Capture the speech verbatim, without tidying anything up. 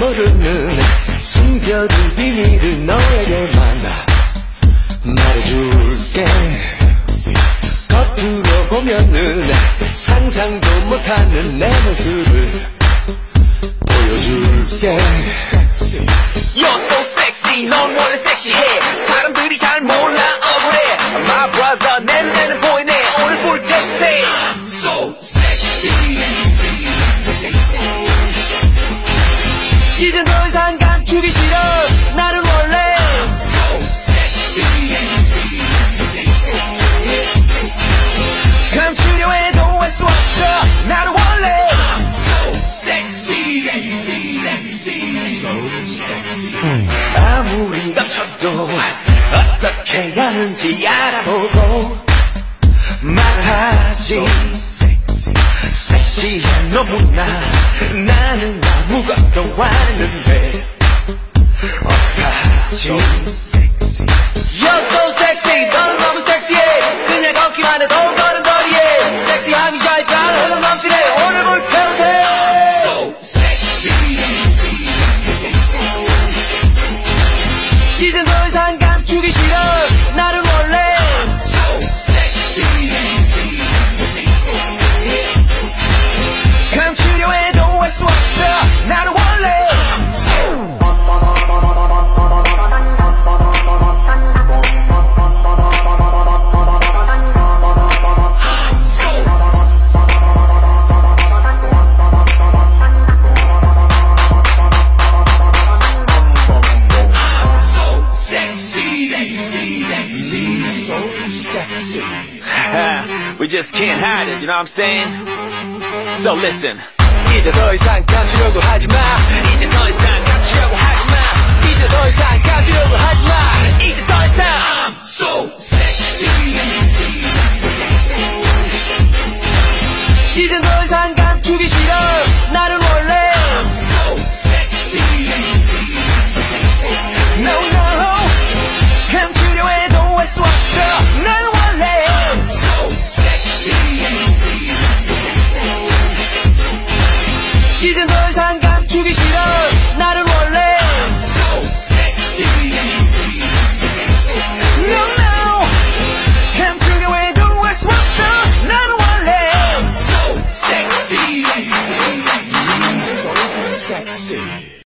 모르는 숨겨둔 비밀을 너에게만 말해줄게. 겉으로 보면은 상상도 못하는 내 모습을 보여줄게. You're so sexy, 넌 원래 섹시해. 사람들이 잘 몰라 억울해. My brother, 내 눈에는 보이네. 오늘 볼 때 say I'm so sexy. 이젠 더 이상 감추기 싫어. 나는 원래 I'm so sexy. 감추려 해도 할 수 없어. 나는 원래 I'm so sexy. Sexy. So sexy. 아무리 감춰도 어떻게 하는지 알아보고 말하지. 섹시한 너무나 나는 아무것도 아는데 어떡하지. You're so sexy, 넌 너무 섹시해. 그냥 걷기만 해도 걸음걸이에 섹시함이 잘 흘러 넘치네. 오늘 볼 테세 So sexy. 이젠 더 이상 감추기 싫어. 나는 원래 I'm so sexy. 감추려 해도 할 수 없어. 나는 원래 I'm so sexy. We just can't hide it, you know what I'm saying? So listen. 이제 더 이상 감추려고 하지마. 이제 더 이상 감추려고 하지마. 이제 더 이상 감추려고 하지마. 이제 더 이상 I'm so sexy. 이젠 더 이상 감추기 싫어. 나는 원래 I'm so sexy. No no 감추려 해도 할 수 없어. 나는 원래 I'm so sexy. 이젠 더 이상 감추기 싫어. 나는 원래 I'm so sexy. No no 감추려 해도 할 수 없어. 나는 원래 I'm so sexy. so sexy.